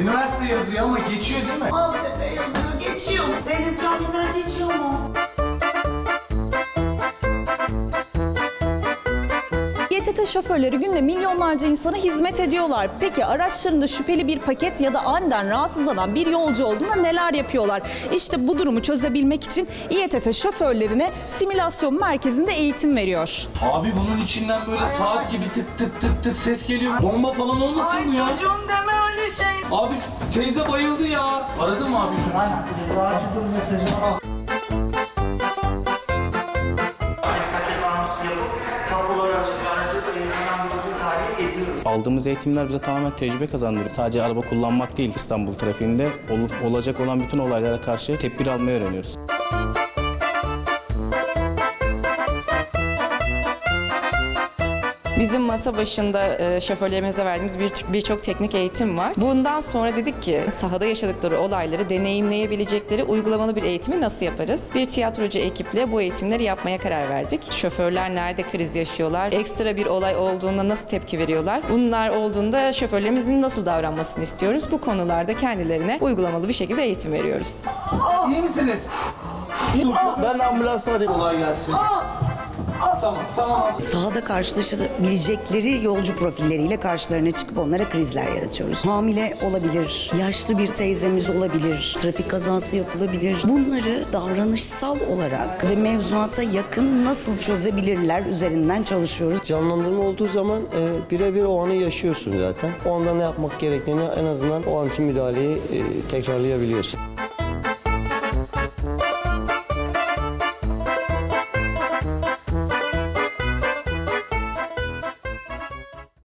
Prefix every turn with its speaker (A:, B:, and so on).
A: Üniversite yazıyor ama geçiyor değil mi?
B: Maltepe yazıyor, geçiyor mu? Zeynep Kamil'den geçiyor mu?
C: İETT şoförleri günde milyonlarca insana hizmet ediyorlar. Peki araçlarında şüpheli bir paket ya da aniden rahatsızlanan bir yolcu olduğunda neler yapıyorlar? İşte bu durumu çözebilmek için İETT şoförlerine simülasyon merkezinde eğitim veriyor.
A: Abi bunun içinden böyle saat gibi tık tık tık tık ses geliyor. Bomba falan olmasın bu ya?
B: Ay çocuğum deme öyle şey.
A: Abi teyze bayıldı ya. Aradın mı abi şunu?
B: Aynen. Acil durum mesajı al.
D: Aldığımız eğitimler bize tamamen tecrübe kazandırıyor. Sadece araba kullanmak değil, İstanbul trafiğinde olacak olan bütün olaylara karşı tedbir almayı öğreniyoruz.
E: Bizim masa başında şoförlerimize verdiğimiz birçok teknik eğitim var. Bundan sonra dedik ki sahada yaşadıkları olayları deneyimleyebilecekleri uygulamalı bir eğitimi nasıl yaparız? Bir tiyatrocu ekiple bu eğitimleri yapmaya karar verdik. Şoförler nerede kriz yaşıyorlar? Ekstra bir olay olduğunda nasıl tepki veriyorlar? Bunlar olduğunda şoförlerimizin nasıl davranmasını istiyoruz? Bu konularda kendilerine uygulamalı bir şekilde eğitim veriyoruz.
A: İyi misiniz?
F: Ben ambulans arayayım.
A: Kolay gelsin. Tamam.
G: Sahada karşılaşabilecekleri yolcu profilleriyle karşılarına çıkıp onlara krizler yaratıyoruz. Hamile olabilir, yaşlı bir teyzemiz olabilir, trafik kazası yapılabilir. Bunları davranışsal olarak ve mevzuata yakın nasıl çözebilirler üzerinden çalışıyoruz.
F: Canlandırma olduğu zaman birebir o anı yaşıyorsun zaten. O anda ne yapmak gerektiğini en azından o anki müdahaleyi tekrarlayabiliyorsun.